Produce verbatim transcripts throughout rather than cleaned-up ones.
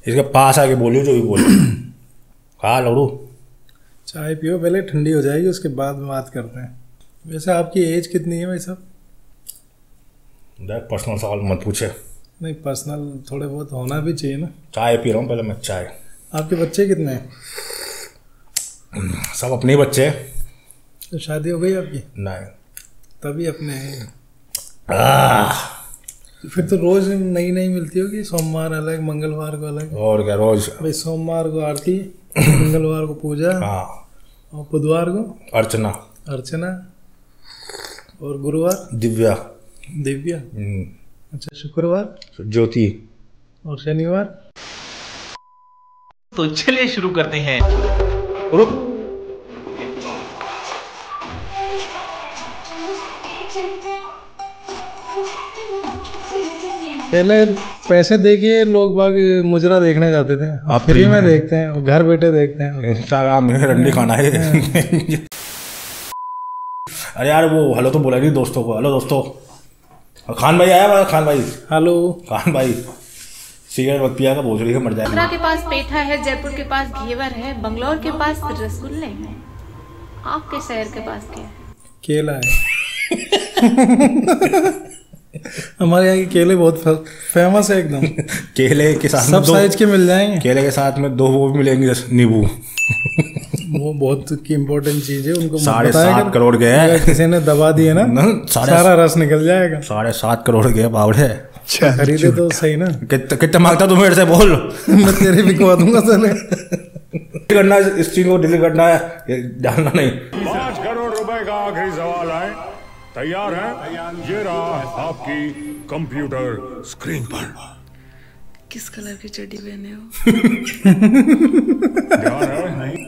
इसके पास आके बोलियो जो भी बोलो। हाँ लड़ू, चाय पियो पहले, ठंडी हो जाएगी उसके बाद में बात करते हैं। वैसे आपकी एज कितनी है भाई साहब? देख पर्सनल सवाल मत पूछे। नहीं, पर्सनल थोड़े बहुत होना भी चाहिए ना। चाय पी रहा हूँ पहले मैं, चाय। आपके बच्चे कितने हैं? सब अपने ही बच्चे। तो शादी हो गई आपकी? नहीं। तभी अपने हैं। आह, फिर तो रोज नई नई मिलती होगी, सोमवार अलग, मंगलवार को अलग। और क्या रोज? भाई सोमवार को आरती, मंगलवार को पूजा, हाँ, और बुधवार को अर्चना अर्चना, और गुरुवार दिव्या दिव्या। अच्छा, शुक्रवार ज्योति, और शनिवार? तो चलिए शुरू करते हैं। रुक, पहले पैसे देके लोग बाग मुजरा देखने जाते थे, अब फ्री में देखते हैं, घर बैठे देखते हैं। इंस्टाग्राम में रंडी खाना है। अरे यार वो हेलो तो बोला नहीं दोस्तों को। हेलो दोस्तों, खान भाई आया? खान भाई, हेलो खान भाई, सिगरेट मत पिया का भोसड़ी का मर जाएगा। आगरा के पास पेठा है, जयपुर के पास घेवर है, बंगलौर के पास रसगुल्ले हैं। आपके शहर के पास क्या है? केला है। हमारे यहाँ के केले बहुत फेमस है एकदम। केले के साथ सब साइज के मिल जाएंगे। केले के साथ में दो वो भी मिलेंगे नींबू। वो बहुत की इम्पोर्टेंट चीज है, उनको साढ़े सात करोड़ के है। किसी ने दबा दिए ना, सारा रस निकल जाएगा। साढ़े सात करोड़ के बावड़े खरीदे तो सही ना। कितना मांगता तू मेरे से बोल। मैं तेरे बिकवा दूंगा। चले करना इस चीज को डिलीट करना है, जानना नहीं। पाँच करोड़ रुपए का आखिरी सवाल है, तैयार है? ये रहा आपकी कंप्यूटर स्क्रीन पर। किस कलर की चड्डी पहने हो? ध्यान है? नहीं।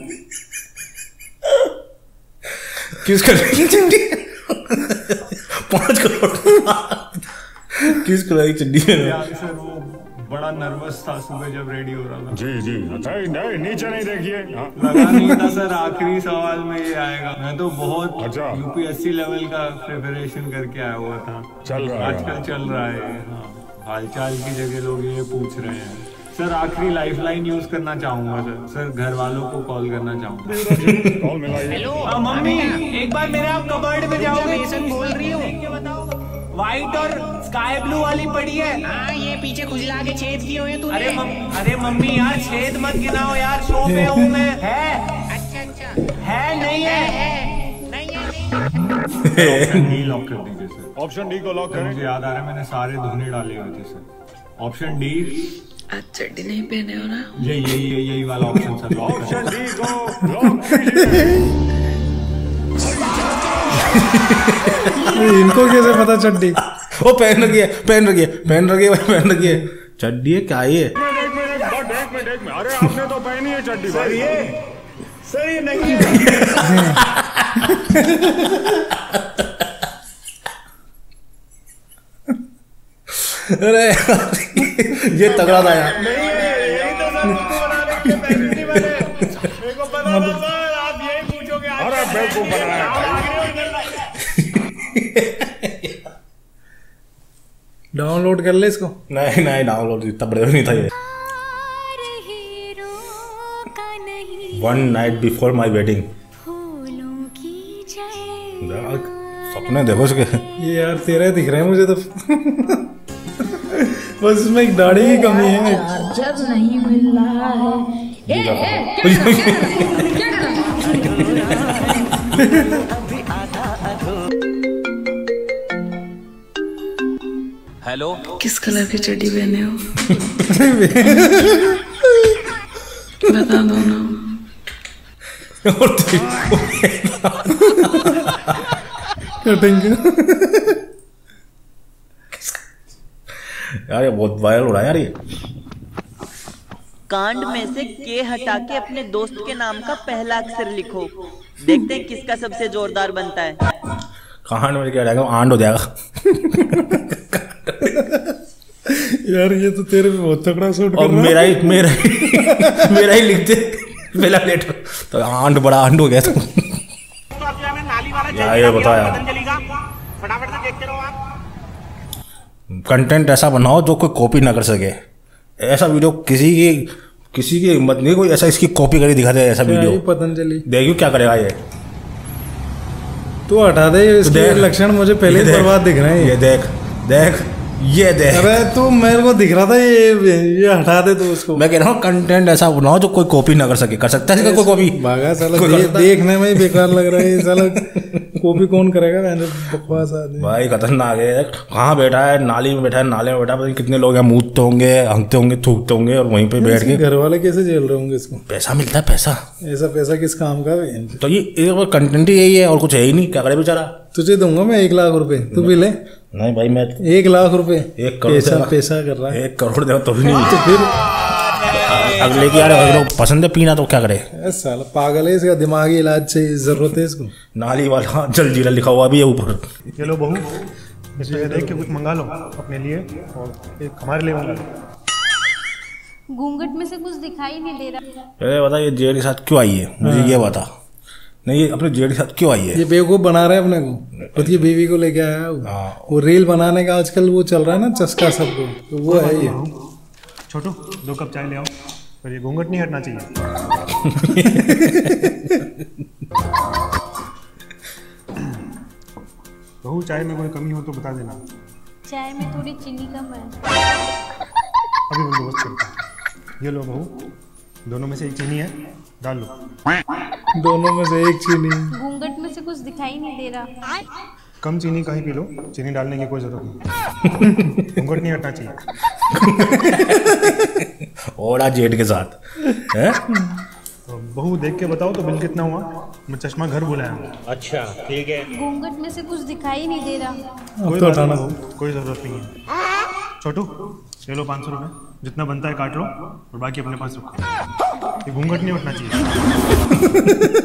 किस कलर की चड्डी? पाँच करोड़ किस कलर की चड्डी है? सर वो बड़ा नर्वस था सुबह जब रेडी हो रहा था। जी जी, अच्छा नहीं, नीचे नहीं देखिए। लगा नहीं था सर आखिरी सवाल में ये आएगा। मैं तो बहुत अच्छा यूपीएससी लेवल का प्रिपरेशन करके आया हुआ था। चल रहा है आजकल चल रहा है। हाँ, हालचाल की जगह लोग ये पूछ रहे हैं। सर आखिरी लाइफलाइन यूज करना चाहूंगा सर। सर घर वालों को कॉल करना चाहूंगा। कॉल मिलाइए। हेलो मम्मी, एक बार मेरे आप कबर्ड में जाओगे? बोल रही हूँ। व्हाइट और स्काई ब्लू वाली पड़ी है। हाँ, ये पीछे खुजला के छेद किए हुए तूने। अरे मम, अरे मम्मी यार छेद मत गिनाओ यार, शो पे हूँ मैं। है अच्छा अच्छा, है नहीं है, है नहीं है। ऑप्शन डी लॉक कर दीजिए सर। ऑप्शन डी को लॉक करें। मुझे याद आ रहा है मैंने सारे धोने डाले हुए थे सर। Option D. आज चड्डी नहीं पहने हो ना? यही यही यही यही वाला option sir, lock option D को लॉक कीजिए। इनको कैसे पता चड्डी? वो पहन रखी है, पहन रखी है, पहन रखी है, पहन रखी है चड्डी है। क्या ये? एक मिनट एक मिनट एक मिनट एक मिनट, अरे आपने तो पहनी है चड्डी भाई। ये सही नहीं है। अरे ये तगड़ा था यार। यही तो सर फोटो बनाने के पहली थी मैंने। मेरे को पता था सर आप यही पूछोगे। अरे बेवकूफ बनाया भाई। डाउनलोड कर ले इसको। नहीं नहीं, डाउनलोड इतना बड़े नहीं था ये। One night before my wedding. सपने देखो इसके। ये यार तेरे दिख रहे हैं मुझे तो। बस इसमें एक दाढ़ी की कमी है। जब नहीं मिल रहा है। ए, ए, क्या कर रहा है? हेलो, किस कलर की चड्डी पहने हो? बता दो ना। कटिंग यार ये बहुत वायरल हो रहा है यार ये। कांड में से के हटा के अपने दोस्त के नाम का पहला अक्षर लिखो, देखते हैं किसका सबसे जोरदार बनता है। कांड में क्या हटाएगा? आंड हो जाएगा। यार ये तो तेरे पे बहुत तगड़ा सूट कर और रहा है। मेरा ही मेरा ही मेरा ही लिखते पहला लेटर तो आंड बड़ा आंड हो गया था। यार ये बताया फटाफट से देखते रहो आप। कंटेंट ऐसा बनाओ जो कोई कॉपी ना कर सके। ऐसा वीडियो किसी की किसी की हिम्मत नहीं, कोई ऐसा इसकी कॉपी करके दिखा दे ऐसा वीडियो। पतंजलि देखियो क्या करेगा ये। तू हटा दे इसके लक्षण, मुझे पहले ही बर्बाद दिख रहे हैं। ये देख देख ये देख। अरे तू मेरे को दिख रहा था ये ये हटा दे तू उसको। मैं कह रहा हूँ कंटेंट ऐसा बनाओ जो कोई कॉपी ना कर सके। कर सकता है कोई कॉपी? भागा साला, दे, देखने में ही बेकार लग रहा है साला। कॉपी कौन करेगा? बकवास आदमी भाई, खतरनाक है। कहाँ बैठा है? नाली में बैठा है, नाले में बैठा है। कितने लोग हैं, मूतते होंगे, हंगते होंगे, थूकते होंगे और वहीं पे बैठ के। घर वाले कैसे झेल रहे होंगे इसको? पैसा मिलता है, पैसा। ऐसा पैसा किस काम का है? तो ये कंटेंट ही यही है और कुछ है ही नहीं। क्या करे बेचारा? तुझे दूंगा मैं एक लाख रुपए, तू भी ले। नहीं भाई, मैं एक लाख रुपए एक करोड़ पैसा पैसा कर रहा है। एक करोड़ दे तो भी नहीं। तो फिर अगले की यार अगर पसंद है पीना तो क्या करे? साला पागल है, इसका दिमागी इलाज चाहिए, जरूरत है इसको। नाली वाला जलजीरा लिखा हुआ भी है ऊपर। ये लो बहू, इसमें देख के कुछ मंगा लो अपने लिए और एक हमारे लिए मंगा लो। घूंघट में से कुछ दिखाई नहीं दे रहा। अरे बता, ये जेड के साथ क्यों आई है? मुझे ये बता। नहीं, ये अपने जेड के साथ क्यों आई है? ये बेवकूफ बना रहे हैं अपने को, खुद की बीवी को लेके आया है वो। वो रील बनाने का आजकल वो चल रहा है ना, चस्का सबको, तो वो है ये। छोटू, दो कप चाय ले आओ, पर ये घूंघट नहीं हटना चाहिए। बहू, चाय में कोई कमी हो तो बता देना। चाय में थोड़ी चीनी कम है। अभी बंदोबस्त करता हूं। ये लो बहू, दोनों में से एक चीनी है, डाल लो। दोनों में से एक चीनी। घूंघट में से कुछ दिखाई नहीं दे रहा। कम चीनी का ही पी लो, चीनी डालने की कोई जरूरत नहीं। घूंघट नहीं हटना चाहिए। ओड़ा जेड के साथ है? तो बहू देख के बताओ तो बिल कितना हुआ? मैं चश्मा घर बुलाया हूँ। अच्छा ठीक है। घूंघट में से कुछ दिखाई नहीं दे रहा। कोई बात नहीं बहू, कोई जरूरत नहीं है। छोटू, ले लो पाँच सौ रुपये, जितना बनता है काट लो और बाकी अपने पास रखो। ये घूंघट नहीं उठना चाहिए।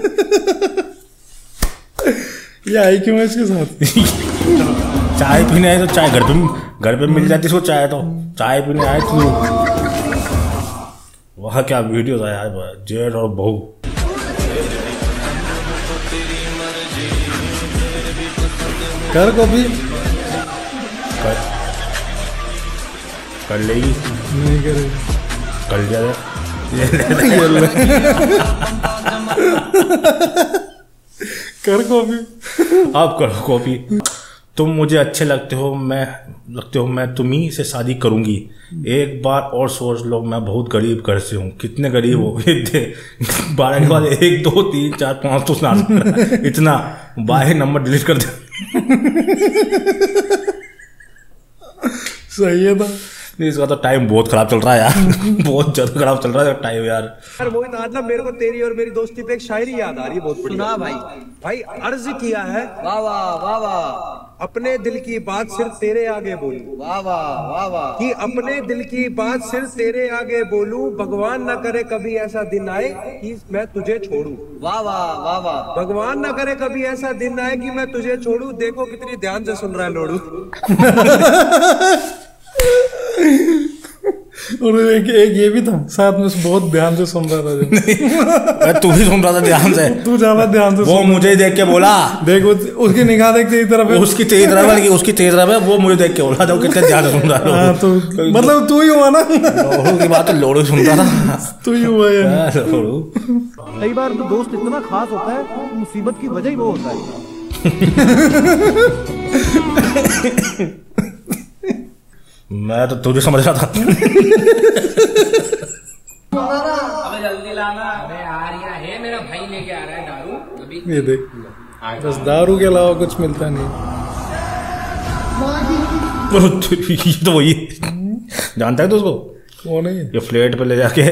ये आई क्यों है इसके साथ? चाय पीने आए तो चाय घर पे घर पे मिल जाती इसको चाय। तो चाय पीने आए तो वहाँ क्या वीडियो था यार, जेड और बहू। कर कॉपी कर, कर लेगी? नहीं करेगी। कर जाए। कर कॉपी। आप करो कॉपी। तुम मुझे अच्छे लगते हो, मैं लगते हो मैं तुम्ही से शादी करूंगी। एक बार और सोच लो, मैं बहुत गरीब घर से हूँ। कितने गरीब हो? बारह के बाद एक दो तीन चार पाँच तो सुना इतना। बाहर नंबर डिलीट कर दे। सही है था। इसका तो टाइम बहुत खराब चल रहा है यार। बहुत ज्यादा खराब चल रहा है टाइम यार। यार मोहित, आज ना मेरे को तेरी और मेरी दोस्ती पे एक शायरी याद आ रही है, बहुत बढ़िया। सुना भाई। भाई अर्ज किया है, वाह वाह वाह वाह, अपने दिल की बात सिर्फ तेरे आगे बोलूं, वाह वाह वाह वाह, कि अपने दिल की बात सिर्फ तेरे आगे बोलूं, भगवान ना करे कभी ऐसा दिन आए कि मैं तुझे छोड़ूं, वाह वाह वाह वाह, भगवान ना करे कभी ऐसा दिन आए कि मैं तुझे छोड़ूं। देखो कितनी ध्यान से सुन रहा है लोड़ू। और एक एक ये भी था साथ में, बहुत ध्यान से सुन रहा था। तू भी सुन रहा था ध्यान से? तू ज्यादा ध्यान से। वो मुझे ही देख के बोला। देखो उसकी निगाह देख तेरी तरफ है। उसकी तेरी तरफ है, उसकी तेरी तरफ है। वो मुझे देख के बोला था कितने ध्यान से सुन रहा है। तो मतलब तू ही हुआ ना। लोड़ू की बात तो लोड़ू सुन रहा था। तू ही हुआ यार लोड़ू। कई बार तो दोस्त इतना खास होता है, मुसीबत की वजह ही वो होता है। मैं तो तुझे समझ रहा था। अबे जल्दी लाना। अबे यार यहाँ है, मेरा भाई लेके आ रहा है दारू अभी। ये देख, बस दारू के अलावा कुछ मिलता नहीं। ये तो वही जानता है तो उसको। कौन है ये? ये फ्लेट पे ले जाके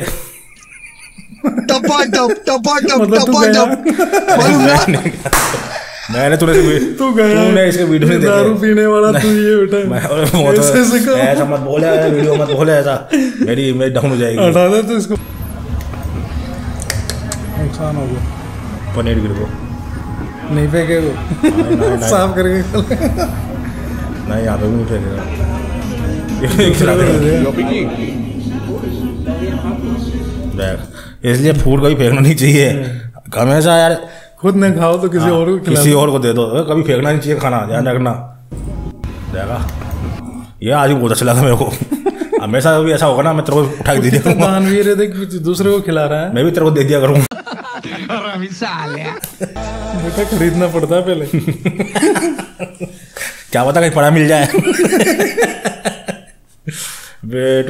टपा टप टपा टप मतलब तू टपा गया? टप। मैंने तूने तू गया, तूने इसके वीडियो नहीं देखे। दारू पीने वाला तू ये बेटा। ऐसा मत बोले, वीडियो मत बोले ऐसा, मेरी इमेज डाउन हो जाएगी। हटा दे तो इसको, नुकसान हो गया। पनीर गिर को नहीं फेंके वो, साफ करके नहीं यहाँ पे भी नहीं फेंकेगा। इसलिए फूड कभी फेंकना नहीं चाहिए हमेशा यार। खुद न खाओ तो किसी और को खिला, किसी और को दे दो। कभी फेंकना नहीं चाहिए खाना, ध्यान रखना। देखा, ये आज भी बहुत अच्छा लगा मेरे को। हमेशा भी ऐसा होगा ना, मैं तेरे को उठा के दे दिया करूंगा। दानवीर है, देख दूसरे को खिला रहा है। मैं भी तेरे को दे दिया करूंगा। बेटा खरीदना पड़ता है पहले। क्या पता कहीं पड़ा मिल जाए। वेट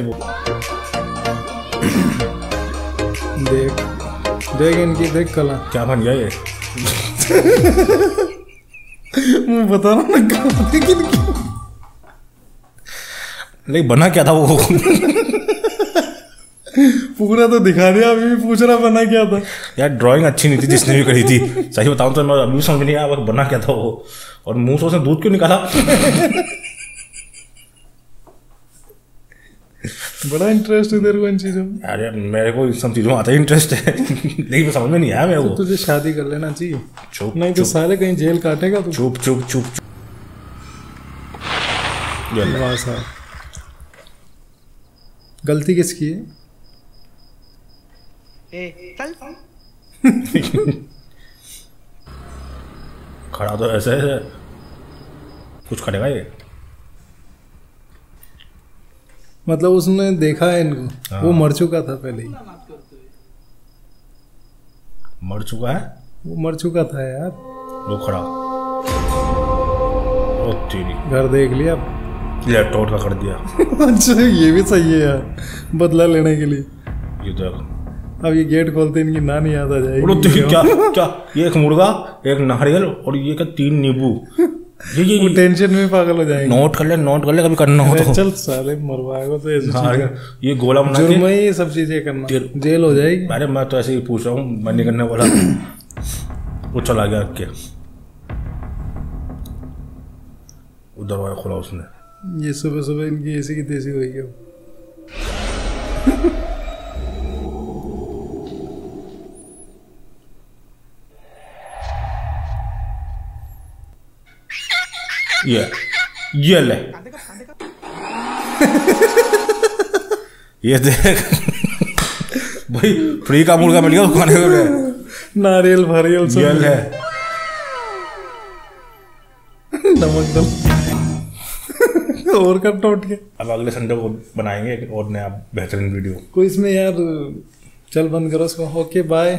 देख देख इनकी देख कला क्या बन गया ये। मैं बता रहा हूँ ना कला देख इनकी। नहीं बना क्या था वो। पूरा तो दिखा दिया, अभी भी पूछ रहा बना क्या था। यार ड्राइंग अच्छी नहीं थी जिसने भी करी थी, सही बताऊं तो मैं अभी समझ नहीं आया बना क्या था वो। और मुंह से उसने दूध क्यों निकाला। बड़ा इंटरेस्ट है तेरे को इन चीजों में। अरे मेरे को इन सब चीजों में आता ही इंटरेस्ट है। लेकिन समझ में नहीं आया मेरे को। तो तुझे शादी कर लेना चाहिए। चुप नहीं तो साले कहीं जेल काटेगा तू। चुप चुप चुप। वाह साहब, गलती किसकी है? ए, चल। खड़ा तो ऐसे है, कुछ करेगा ये। मतलब उसने देखा है इनको। हाँ। वो मर चुका था पहले ही। मर चुका है? वो मर चुका था यार। वो खड़ा। ओ तेरी। घर देख लिया। लैपटॉप का कर दिया। अच्छा ये भी सही है यार, बदला लेने के लिए। ये देख, अब ये गेट खोलते इनकी नानी याद आ जाएगी। क्या क्या ये एक मुर्गा, एक नारियल और ये क्या तीन नींबू। ये ये वो टेंशन में पागल हो जाएंगे। नोट कर ले, नोट कर ले, कभी करना हो तो। चल साले मरवाएगा तो ऐसे हाँ, ये गोला बना के जुर्म है ये सब चीजें करना, जेल हो जाएगी। अरे मैं तो ऐसे ही पूछ रहा हूँ, मैं नहीं करने वाला। वो चला गया के उधर वाला खोला उसने। ये सुबह सुबह इनकी ऐसी की तैसी हुई है। ये ये ले ये देख भाई, फ्री का मुर्गा मिल गया खाने के लिए। नारियल फरियल सब ये ले नमक दम। और कर टोट के। अब अगले संडे को बनाएंगे एक और नया बेहतरीन वीडियो। कोई इसमें यार, चल बंद करो इसको। Okay bye.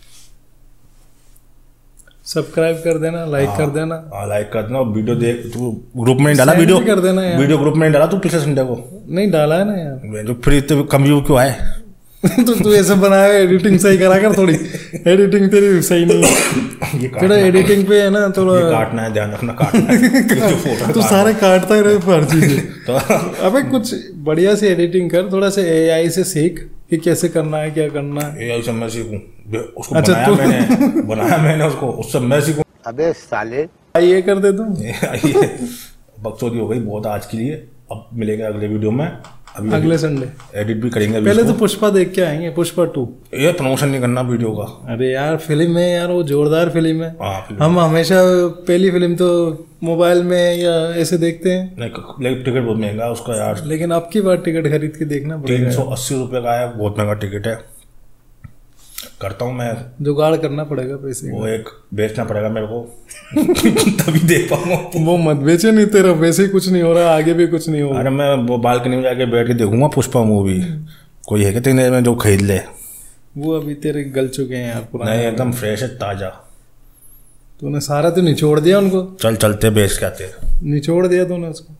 सब्सक्राइब कर देना, लाइक कर देना। हाँ लाइक कर देना। वीडियो देख, तू ग्रुप में नहीं डाला वीडियो कर देना यार। वीडियो ग्रुप में नहीं डाला तू पिछले संडे को? नहीं डाला है ना यार। जो फ्री तो कम व्यू क्यों आए? तो तू ऐसे बनाया, एडिटिंग सही करा कर थोड़ी। एडिटिंग तेरी सही नहीं है। तेरा एडिटिंग पे है ना थोड़ा काटना है, ध्यान रखना काटना। तू सारे काटता ही रहे हर चीज। अबे कुछ बढ़िया से एडिटिंग कर, थोड़ा से एआई से सीख कि कैसे करना है, क्या करना है। एआई से मैं सीखूं? उसको अच्छा, बनाया मैंने बनाया मैंने उसको, उससे मैं सीखूं। अबे साले ये कर दे तुम। बकचोदी हो गई बहुत आज के लिए। अब मिलेगा अगले वीडियो में। अभी अगले संडे एडिट भी करेंगे। पहले तो पुष्पा देख के आएंगे, पुष्पा टू। ये प्रमोशन नहीं करना वीडियो का। अरे यार फिल्म है यार, वो जोरदार फिल्म है। हाँ, हम हमेशा पहली फिल्म तो मोबाइल में या ऐसे देखते हैं। नहीं टिकट बहुत महंगा है उसका यार। लेकिन अब की बार टिकट खरीद के देखना पड़ेगा। तीन सौ अस्सी रुपये का है, बहुत महंगा टिकट है। करता हूँ मैं, जुगाड़ करना पड़ेगा पैसे। वो एक बेचना पड़ेगा मेरे को। तभी देख पाऊंगा। वो मत बेचे, नहीं तेरा वैसे ही कुछ नहीं हो रहा, आगे भी कुछ नहीं होगा। अरे मैं वो बालकनी में जाके बैठ के देखूंगा पुष्पा मूवी। कोई है क्या तेरे में जो खरीद ले? वो अभी तेरे गल चुके हैं यार पुराने। नहीं एकदम फ्रेश है, ताजा। तूने सारा तो निचोड़ दिया उनको। चल चलते बेच के आते। निचोड़ दिया तूने उसको।